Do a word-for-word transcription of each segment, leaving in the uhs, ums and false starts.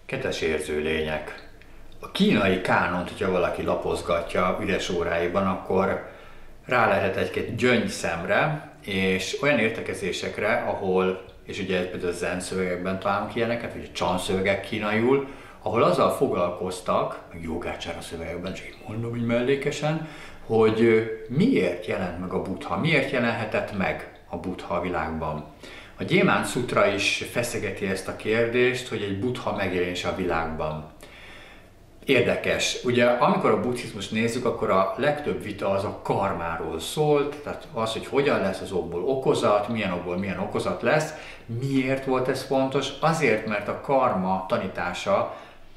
Kedves érző lények! A kínai kánont, hogyha valaki lapozgatja üres óráiban, akkor rá lehet egy-két gyöngyszemre, és olyan értekezésekre, ahol, és ugye például a zen szövegekben találunk ilyeneket, vagy a chan szövegek kínaiul, ahol azzal foglalkoztak, meg jogácsára szövegekben, csak így mondom így mellékesen, hogy miért jelent meg a Buddha, miért jelenhetett meg a Buddha a világban. A Gyémánt Szutra is feszegeti ezt a kérdést, hogy egy Buddha megjelenése a világban. Érdekes. Ugye amikor a buddhizmust nézzük, akkor a legtöbb vita az a karmáról szólt, tehát az, hogy hogyan lesz az okból okozat, milyen okból milyen okozat lesz. Miért volt ez fontos? Azért, mert a karma tanítása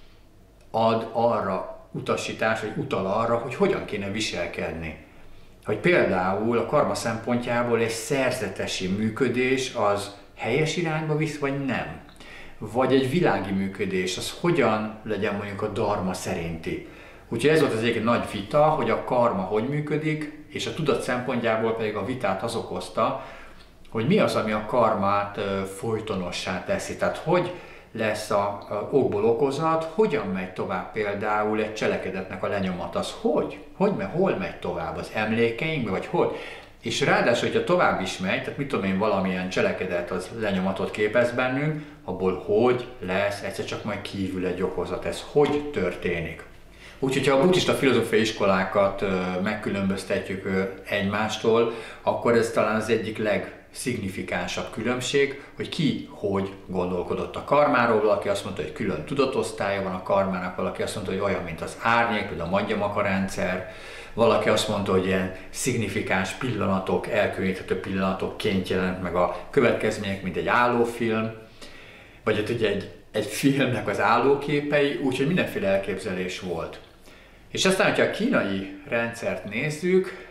ad arra utasítás, vagy utal arra, hogy hogyan kéne viselkedni. Hogy például a karma szempontjából egy szerzetesi működés az helyes irányba visz, vagy nem. Vagy egy világi működés, az hogyan legyen mondjuk a dharma szerinti. Úgyhogy ez volt az egyik nagy vita, hogy a karma hogy működik, és a tudat szempontjából pedig a vitát az okozta, hogy mi az, ami a karmát folytonossá teszi. Tehát hogy lesz a, a okból okozat, hogyan megy tovább például egy cselekedetnek a lenyomat, az hogy? Hogy megy, hol megy tovább? Az emlékeinkbe, vagy hogy? És ráadásul, hogyha tovább is megy, tehát mit tudom én, valamilyen cselekedet az lenyomatot képez bennünk, abból hogy lesz egyszer csak majd kívül egy okozat, ez hogy történik. Úgyhogy ha a buddhista filozófiai iskolákat megkülönböztetjük egymástól, akkor ez talán az egyik legszignifikánsabb különbség, hogy ki hogy gondolkodott a karmáról. Valaki azt mondta, hogy külön tudatosztálya van a karmának, valaki azt mondta, hogy olyan, mint az árnyék, például a Madhyamaka rendszer, valaki azt mondta, hogy ilyen szignifikáns pillanatok, elkülöníthető pillanatokként jelent meg a következmények, mint egy állófilm, vagy ott ugye egy, egy filmnek az állóképei, úgyhogy mindenféle elképzelés volt. És aztán, hogyha a kínai rendszert nézzük,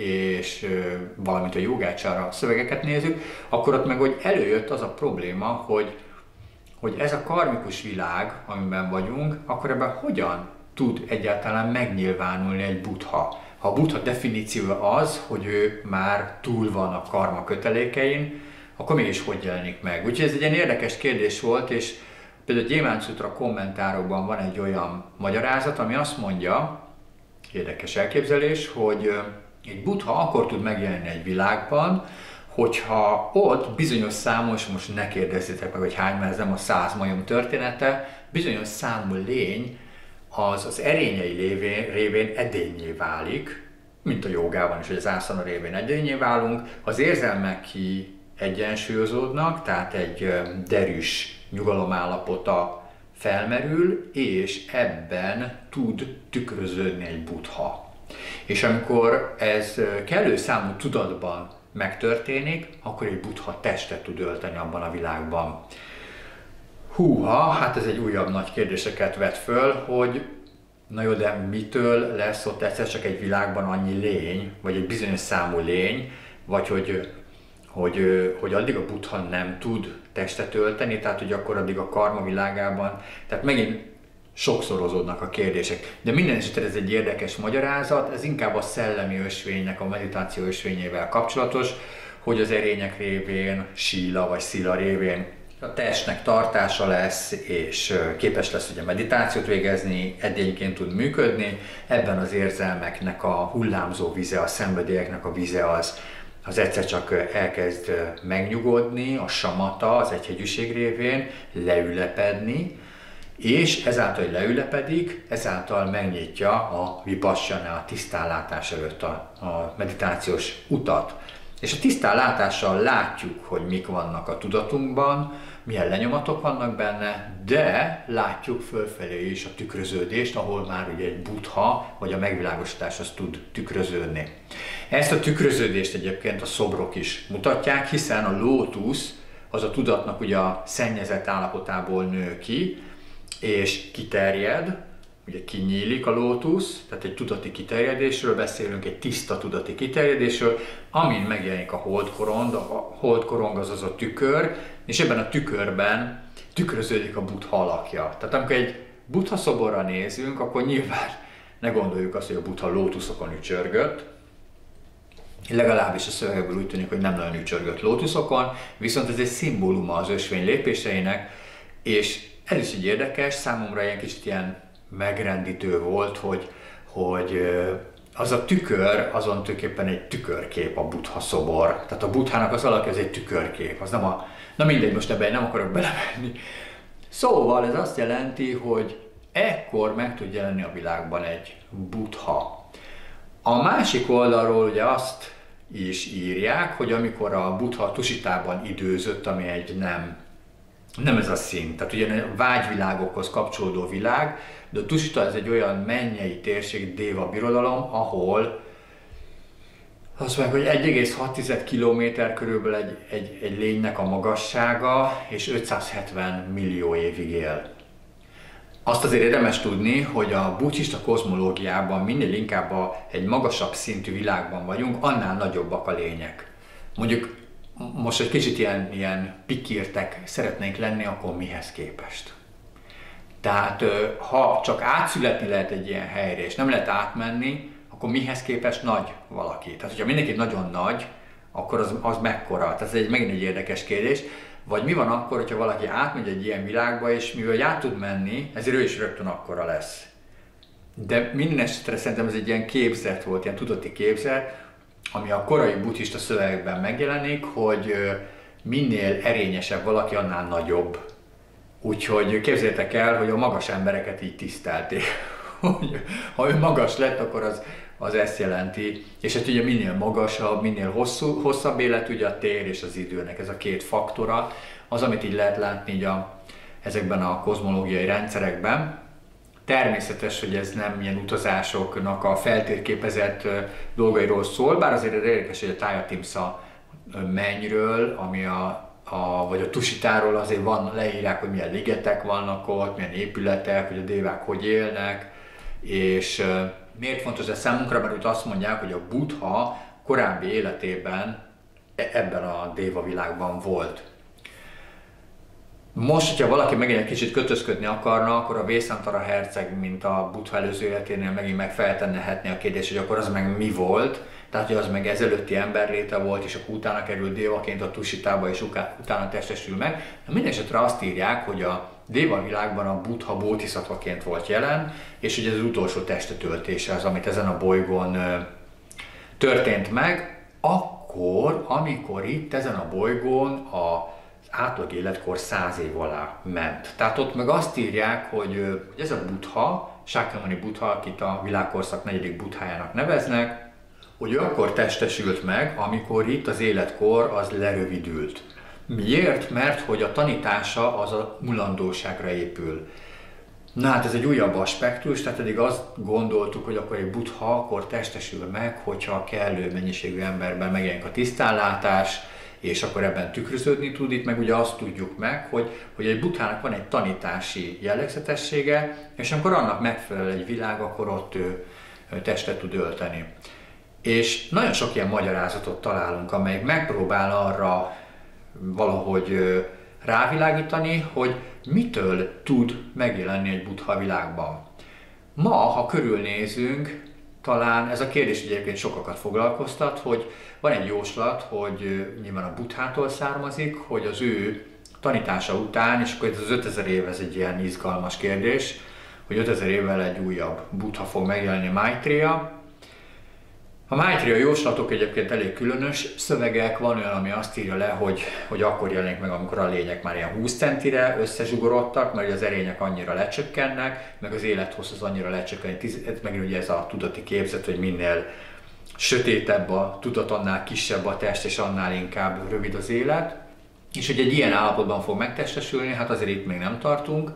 és valamint a jogácsára szövegeket nézzük, akkor ott meg hogy előjött az a probléma, hogy, hogy ez a karmikus világ, amiben vagyunk, akkor ebben hogyan tud egyáltalán megnyilvánulni egy buddha. Ha a buddha definíciója az, hogy ő már túl van a karma kötelékein, akkor mégis hogy jelenik meg? Úgyhogy ez egy ilyen érdekes kérdés volt, és például a Gyémánt Szutra kommentárokban van egy olyan magyarázat, ami azt mondja, érdekes elképzelés, hogy egy buddha akkor tud megjelenni egy világban, hogyha ott bizonyos számos, most ne kérdezzétek meg, hogy hány, mert ez nem a száz majom története, bizonyos számú lény az az erényei lévén, révén edényé válik, mint a jogában is, hogy az ászana révén edényé válunk, az érzelmek ki egyensúlyozódnak, tehát egy derűs nyugalomállapota felmerül, és ebben tud tükröződni egy buddha. És amikor ez kellő számú tudatban megtörténik, akkor egy buddha testet tud ölteni abban a világban. Húha, hát ez egy újabb nagy kérdéseket vet föl, hogy na jó, de mitől lesz ott egyszer csak egy világban annyi lény, vagy egy bizonyos számú lény, vagy hogy, hogy, hogy addig a buddha nem tud testet ölteni, tehát hogy akkor addig a karma világában, tehát megint sokszorozódnak a kérdések. De minden esetre ez egy érdekes magyarázat, ez inkább a szellemi ösvénynek, a meditáció ösvényével kapcsolatos, hogy az erények révén, síla vagy szila révén a testnek tartása lesz, és képes lesz ugye meditációt végezni, edényként tud működni, ebben az érzelmeknek a hullámzó vize, a szenvedélyeknek a vize az, az egyszer csak elkezd megnyugodni, a samata, az egyhegyűség révén leülepedni, és ezáltal, hogy leülepedik, ezáltal megnyitja a vipassana, a tisztánlátás előtt a, a meditációs utat. És a tisztánlátással látjuk, hogy mik vannak a tudatunkban, milyen lenyomatok vannak benne, de látjuk fölfelé is a tükröződést, ahol már ugye egy buddha, vagy a megvilágosítás az tud tükröződni. Ezt a tükröződést egyébként a szobrok is mutatják, hiszen a lótusz az a tudatnak ugye a szennyezett állapotából nő ki, és kiterjed, ugye kinyílik a lótusz, tehát egy tudati kiterjedésről beszélünk, egy tiszta tudati kiterjedésről, amin megjelenik a holdkorong, a holdkorong az az a tükör, és ebben a tükörben tükröződik a buddha alakja. Tehát amikor egy buddha szoborra nézünk, akkor nyilván ne gondoljuk azt, hogy a buddha lótuszokon ücsörgött, legalábbis a szövegből úgy tűnik, hogy nem nagyon ücsörgött lótuszokon, viszont ez egy szimbóluma az ösvény lépéseinek, és ez is így érdekes, számomra ilyen kicsit ilyen megrendítő volt, hogy, hogy az a tükör, azon tulajdonképpen egy tükörkép a Buddha szobor. Tehát a Buddhának az alakja, ez egy tükörkép, az nem a... Na mindegy, most ebben nem akarok belemenni. Szóval ez azt jelenti, hogy ekkor meg tud jelenni a világban egy Buddha. A másik oldalról ugye azt is írják, hogy amikor a Buddha Tusitában időzött, ami egy nem, nem ez a szín, tehát ugye a vágyvilágokhoz kapcsolódó világ, de a Tusita ez egy olyan mennyei térség, Déva birodalom, ahol azt mondják, hogy egy egész hat kilométer körülbelül egy, egy, egy lénynek a magassága, és ötszázhetven millió évig él. Azt azért érdemes tudni, hogy a buddhista kozmológiában minél inkább a, egy magasabb szintű világban vagyunk, annál nagyobbak a lények. Mondjuk most egy kicsit ilyen, ilyen pikírtek szeretnénk lenni, akkor mihez képest? Tehát ha csak átszületni lehet egy ilyen helyre, és nem lehet átmenni, akkor mihez képest nagy valaki? Tehát, hogyha mindenki nagyon nagy, akkor az, az mekkora? Tehát ez egy, megint egy érdekes kérdés. Vagy mi van akkor, hogyha valaki átmegy egy ilyen világba, és mivel át tud menni, ezért ő is rögtön akkora lesz. De minden esetre szerintem ez egy ilyen képzet volt, ilyen tudati képzet, ami a korai buddhista szövegekben megjelenik, hogy minél erényesebb valaki, annál nagyobb. Úgyhogy képzeljétek el, hogy a magas embereket így tisztelték. Ha ő magas lett, akkor az, az ezt jelenti. És hát ugye minél magasabb, minél hosszú, hosszabb élet, ugye a tér és az időnek ez a két faktora, az, amit így lehet látni így a, ezekben a kozmológiai rendszerekben. Természetes, hogy ez nem ilyen utazásoknak a feltérképezett dolgairól szól, bár azért érdekes, hogy a Thayatimsa mennyről, ami a A, vagy a Tusitáról azért van, leírják, hogy milyen ligetek vannak ott, milyen épületek, hogy a dévák hogy élnek, és uh, miért fontos ez számunkra, mert úgy azt mondják, hogy a Buddha korábbi életében ebben a déva világban volt. Most, hogyha valaki megint egy kicsit kötözködni akarna, akkor a Vésantara herceg, mint a Buddha előző életénél megint meg feltennehetné a kérdést, hogy akkor az meg mi volt. Tehát, hogy az meg ezelőtti emberléte volt, és akkor utána került dévaként a Tusitába, és utána testesül meg. De mindenesetre azt írják, hogy a déva világban a Buddha bódhiszatvaként volt jelen, és hogy ez az utolsó testetöltése az, amit ezen a bolygón történt meg, akkor, amikor itt ezen a bolygón a átlag életkor száz év alá ment. Tehát ott meg azt írják, hogy ez a Buddha, Shakyamuni Buddha, akit a világkorszak negyedik Buddhájának neveznek, hogy ő akkor testesült meg, amikor itt az életkor az lerövidült. Miért? Mert hogy a tanítása az a mulandóságra épül. Na hát ez egy újabb aspektus, tehát eddig azt gondoltuk, hogy akkor egy Buddha akkor testesül meg, hogyha kellő mennyiségű emberben megjelenik a tisztánlátás, és akkor ebben tükröződni tud. Itt meg ugye azt tudjuk meg, hogy, hogy egy Buddhának van egy tanítási jellegzetessége, és amikor annak megfelel egy világ, akkor ott ő testet tud ölteni. És nagyon sok ilyen magyarázatot találunk, amelyik megpróbál arra valahogy rávilágítani, hogy mitől tud megjelenni egy Buddha világban. Ma, ha körülnézünk, talán ez a kérdés egyébként sokakat foglalkoztat, hogy van egy jóslat, hogy nyilván a Buddhától származik, hogy az ő tanítása után, és akkor ez az ötezer év, ez egy ilyen izgalmas kérdés, hogy ötezer évvel egy újabb Buddha fog megjelenni, Maitreya. A Maitreya jóslatok egyébként elég különös szövegek, van olyan, ami azt írja le, hogy, hogy akkor jelenik meg, amikor a lények már ilyen húsz centire összezsugorodtak, mert az erények annyira lecsökkennek, meg az élethossz az annyira lecsökken, megint ugye ez a tudati képzet, hogy minél sötétebb a tudat, annál kisebb a test, és annál inkább rövid az élet. És hogy egy ilyen állapotban fog megtestesülni, hát azért itt még nem tartunk.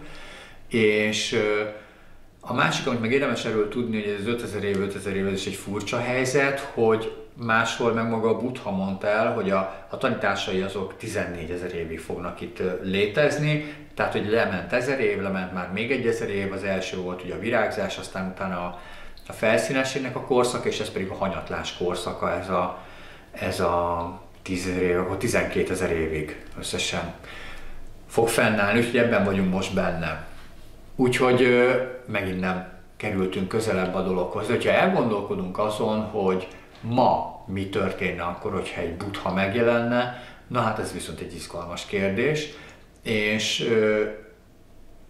És a másik, amit meg érdemes erről tudni, hogy ez ötezer év, ötezer év, ez is egy furcsa helyzet, hogy máshol meg maga a Buddha mondta el, hogy a, a tanításai azok tizennégyezer évig fognak itt létezni, tehát hogy lement ezer év, lement már még egy ezer év, az első volt ugye a virágzás, aztán utána a, a felszínességnek a korszaka, és ez pedig a hanyatlás korszaka, ez a, ez a tízezer év, akkor tizenkétezer évig összesen fog fennállni, úgyhogy ebben vagyunk most benne. Úgyhogy ö, megint nem kerültünk közelebb a dologhoz. De ha elgondolkodunk azon, hogy ma mi történne akkor, hogyha egy Buddha megjelenne, na hát ez viszont egy izgalmas kérdés. És ö,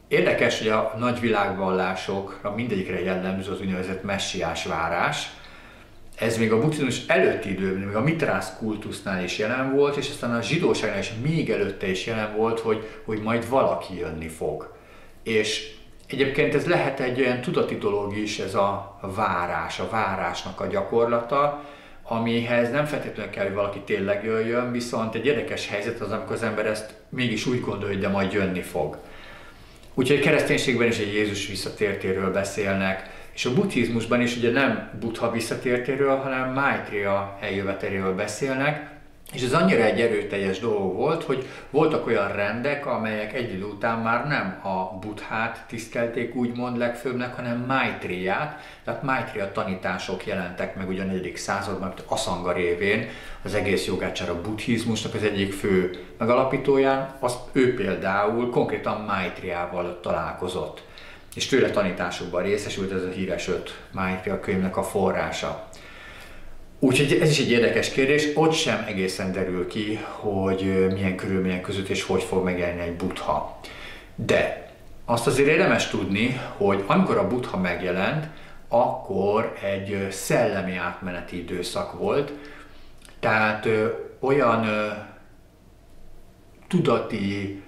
Érdekes, hogy a nagy világvallásokra mindegyikre jellemző az úgynevezett messiás várás. Ez még a buddhizmus előtti időben, még a mitrász kultusznál is jelen volt, és aztán a zsidóságnál is még előtte is jelen volt, hogy, hogy majd valaki jönni fog. És egyébként ez lehet egy olyan tudati dolog is, ez a várás, a várásnak a gyakorlata, amihez nem feltétlenül kell, hogy valaki tényleg jöjjön, viszont egy érdekes helyzet az, amikor az ember ezt mégis úgy gondolja, hogy de majd jönni fog. Úgyhogy a kereszténységben is egy Jézus visszatértéről beszélnek, és a buddhizmusban is ugye nem Buddha visszatértéről, hanem Maitreya eljöveteléről beszélnek, és ez annyira egy erőteljes dolog volt, hogy voltak olyan rendek, amelyek egy idő után már nem a Buddhát tisztelték úgymond legfőbbnek, hanem Maitreyát, tehát Maitreya tanítások jelentek meg ugye a negyedik században, mint Asanga révén, az egész jogácsára buddhizmusnak az egyik fő megalapítóján, az ő például konkrétan Maitreyával találkozott, és tőle tanításokban részesült, ez a híres öt Maitreya könyvnek a forrása. Úgyhogy ez is egy érdekes kérdés, ott sem egészen derül ki, hogy milyen körülmények között és hogy fog megjelenni egy Buddha. De azt azért érdemes tudni, hogy amikor a Buddha megjelent, akkor egy szellemi átmeneti időszak volt, tehát ö, olyan ö, tudati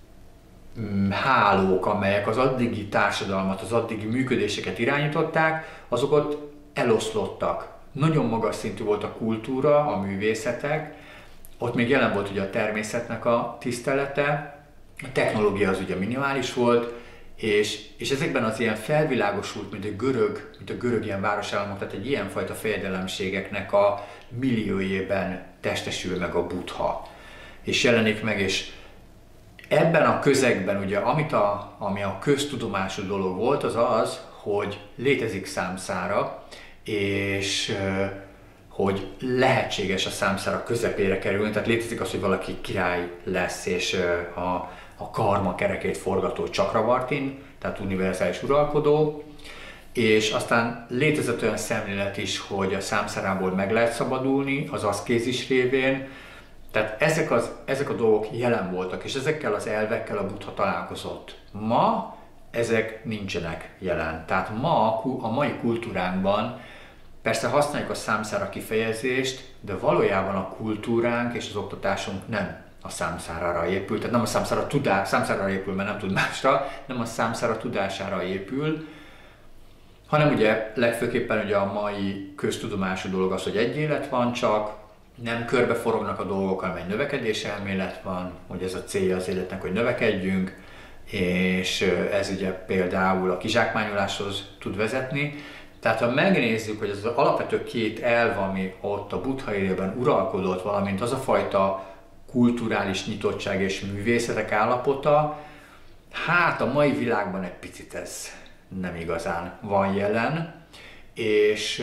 m, hálók, amelyek az addigi társadalmat, az addigi működéseket irányították, azok ott eloszlottak. Nagyon magas szintű volt a kultúra, a művészetek, ott még jelen volt ugye a természetnek a tisztelete, a technológia az ugye minimális volt, és, és ezekben az ilyen felvilágosult, mint a görög, mint a görög ilyen városállamok, tehát egy ilyenfajta fejedelemségeknek a milliójében testesül meg a Buddha, és jelenik meg, és ebben a közegben ugye, amit a, ami a köztudomású dolog volt, az az, hogy létezik számszára, és hogy lehetséges a számszára közepére kerülni, tehát létezik az, hogy valaki király lesz, és a, a karma kerekét forgató Chakravartin, tehát univerzális uralkodó, és aztán létezett olyan szemlélet is, hogy a számszárából meg lehet szabadulni az aszkézis révén, tehát ezek, az, ezek a dolgok jelen voltak, és ezekkel az elvekkel a Buddha találkozott. Ma ezek nincsenek jelen. Tehát ma a mai kultúránkban persze használjuk a számszára kifejezést, de valójában a kultúránk és az oktatásunk nem a számszárára épül, tehát nem a számszára, tudá, számszárára épül, mert nem tud másra, nem a számszára tudására épül, hanem ugye legfőképpen ugye a mai köztudomású dolog az, hogy egy élet van csak, nem körbeforognak a dolgok, hanem egy növekedés elmélet van, hogy ez a célja az életnek, hogy növekedjünk, és ez ugye például a kizsákmányoláshoz tud vezetni. Tehát ha megnézzük, hogy ez az alapvető két elv, ami ott a Buddha időben uralkodott, valamint az a fajta kulturális nyitottság és művészetek állapota, hát a mai világban egy picit ez nem igazán van jelen, és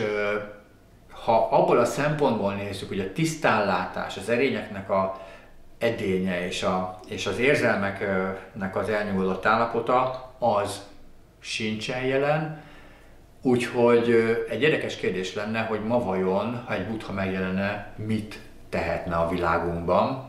ha abból a szempontból nézzük, hogy a tisztánlátás, az erényeknek a edénye és, a, és az érzelmeknek az elnyugodott állapota, az sincsen jelen. Úgyhogy egy érdekes kérdés lenne, hogy ma vajon, ha egy Buddha megjelenne, mit tehetne a világunkban,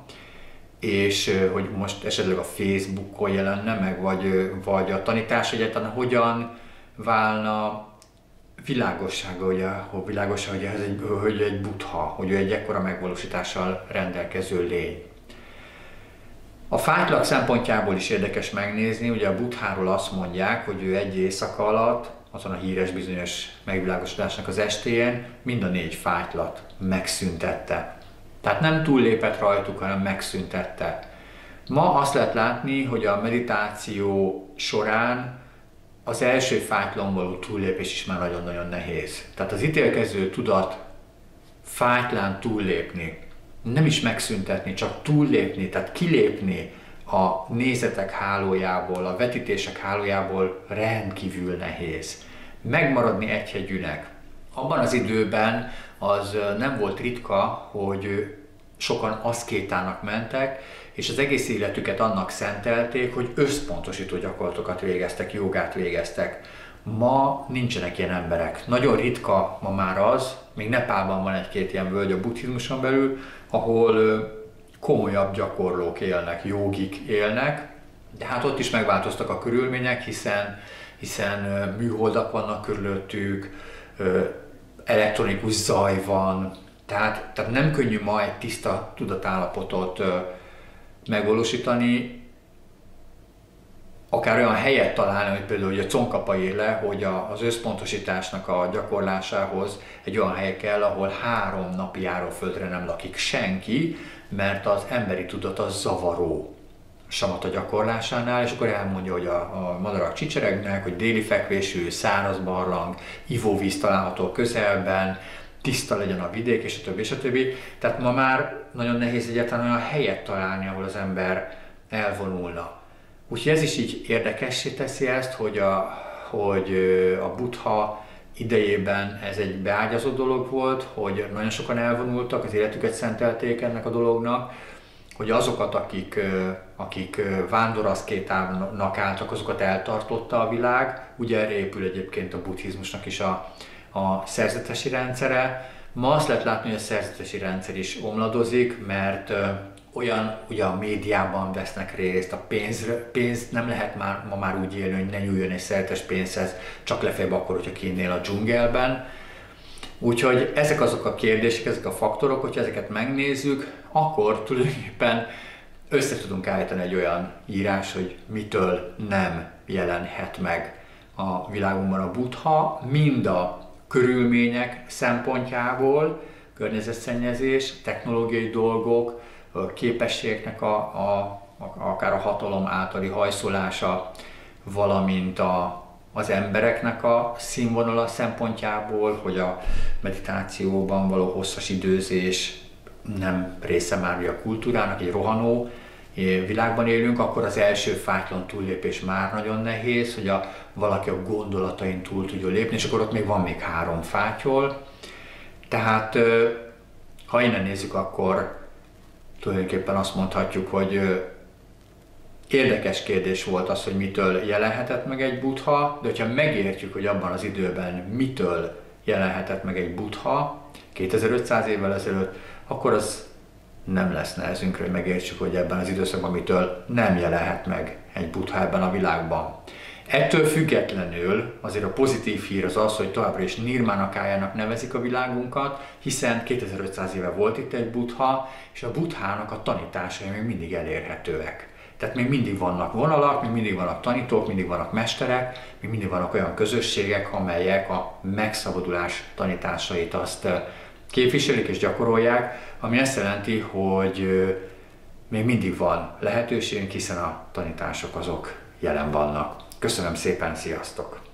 és hogy most esetleg a Facebookon jelenne meg, vagy, vagy a tanítás egyáltalán hogyan válna világossága, hogy, a, világossága, hogy, ez egy, hogy egy Buddha, hogy ő egy ekkora megvalósítással rendelkező lény. A fájtlag szempontjából is érdekes megnézni, ugye a Buddháról azt mondják, hogy ő egy éjszaka alatt, azon a híres bizonyos megvilágosodásnak az estéjén mind a négy fájtlat megszüntette. Tehát nem túllépett rajtuk, hanem megszüntette. Ma azt lehet látni, hogy a meditáció során az első fájtlon való túllépés is már nagyon-nagyon nehéz. Tehát az ítélkező tudat fájtlán túllépni, nem is megszüntetni, csak túllépni, tehát kilépni a nézetek hálójából, a vetítések hálójából rendkívül nehéz. Megmaradni egyhegyűnek. Abban az időben az nem volt ritka, hogy sokan aszkétának mentek, és az egész életüket annak szentelték, hogy összpontosító gyakorlatokat végeztek, jogát végeztek. Ma nincsenek ilyen emberek. Nagyon ritka ma már az, még Nepálban van egy-két ilyen völgy a buddhizmuson belül, ahol komolyabb gyakorlók élnek, jogik élnek, De hát ott is megváltoztak a körülmények, hiszen, hiszen műholdak vannak körülöttük, elektronikus zaj van, tehát, tehát nem könnyű ma egy tiszta tudatállapotot megvalósítani, akár olyan helyet találni, hogy például hogy a Conkapa ír le, hogy a, az összpontosításnak a gyakorlásához egy olyan hely kell, ahol három napi járóföldre nem lakik senki, mert az emberi tudat az zavaró samata gyakorlásánál, és akkor elmondja, hogy a, a madarak csicseregnek, hogy déli fekvésű, száraz barlang, ivóvíz található közelben, tiszta legyen a vidék, és a többi, és a többi. Tehát ma már nagyon nehéz egyáltalán olyan helyet találni, ahol az ember elvonulna. Úgyhogy ez is így érdekessé teszi ezt, hogy a, hogy a Buddha idejében ez egy beágyazott dolog volt, hogy nagyon sokan elvonultak, az életüket szentelték ennek a dolognak, hogy azokat, akik, akik vándoraszkétának álltak, azokat eltartotta a világ. Ugye erre épül egyébként a buddhizmusnak is a, a szerzetesi rendszere. Ma azt lehet látni, hogy a szerzetesi rendszer is omladozik, mert olyan, ugye a médiában vesznek részt, a pénz, pénz nem lehet már, ma már úgy élni, hogy ne nyúljon egy szerzetes pénzhez, csak legfeljebb akkor, hogyha kinnél a dzsungelben. Úgyhogy ezek azok a kérdések, ezek a faktorok, hogyha ezeket megnézzük, akkor tulajdonképpen össze tudunk állítani egy olyan írás, hogy mitől nem jelenhet meg a világunkban a Buddha, mind a körülmények szempontjából, környezetszennyezés, technológiai dolgok, képességeknek a, a, a, akár a hatalom általi hajszolása, valamint a, az embereknek a színvonala szempontjából, hogy a meditációban való hosszas időzés nem része már a kultúrának, egy rohanó világban élünk, akkor az első fájtlan túllépés már nagyon nehéz, hogy a, valaki a gondolatain túl tudjon lépni, és akkor ott még van még három fátyol. Tehát ha innen nézzük, akkor tulajdonképpen azt mondhatjuk, hogy érdekes kérdés volt az, hogy mitől jelenhetett meg egy Buddha, de hogyha megértjük, hogy abban az időben mitől jelenhetett meg egy Buddha kétezer-ötszáz évvel ezelőtt, akkor az nem lesz nehezünkre, hogy megértsük, hogy ebben az időszakban mitől nem jelenhet meg egy Buddha ebben a világban. Ettől függetlenül azért a pozitív hír az az, hogy továbbra is Nirmánakájának nevezik a világunkat, hiszen kétezer-ötszáz éve volt itt egy Buddha, és a Buddhának a tanításai még mindig elérhetőek. Tehát még mindig vannak vonalak, még mindig vannak tanítók, mindig vannak mesterek, még mindig vannak olyan közösségek, amelyek a megszabadulás tanításait azt képviselik és gyakorolják, ami azt jelenti, hogy még mindig van lehetőségünk, hiszen a tanítások azok jelen vannak. Köszönöm szépen, sziasztok!